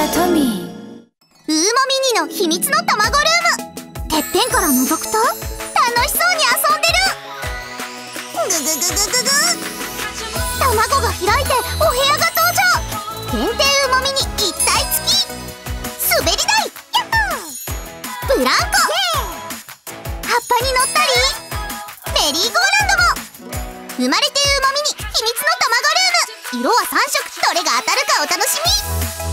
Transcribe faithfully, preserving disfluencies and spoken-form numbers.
らトミー。 ウーモミニの秘密の卵ルーム。てっぺんから覗くと楽しそうに遊んでる。ぐぐぐぐぐぐ。卵が開いてお部屋が登場。限定ウーモミニ一体付き。滑り台、ヤッホー。ブランコ、葉っぱに乗ったりメリーゴーランドも。生まれてウーモミニ秘密の卵ルーム。色はさん色、どれが当たるかお楽しみ。